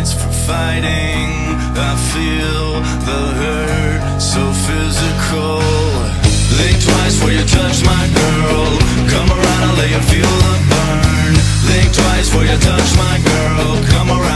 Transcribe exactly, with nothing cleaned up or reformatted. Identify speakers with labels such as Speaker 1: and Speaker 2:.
Speaker 1: nights for fighting. I feel the hurt so physical. Think twice before you touch my girl. Come around, I'll let you feel the burn. Think twice before you touch my girl. Come around.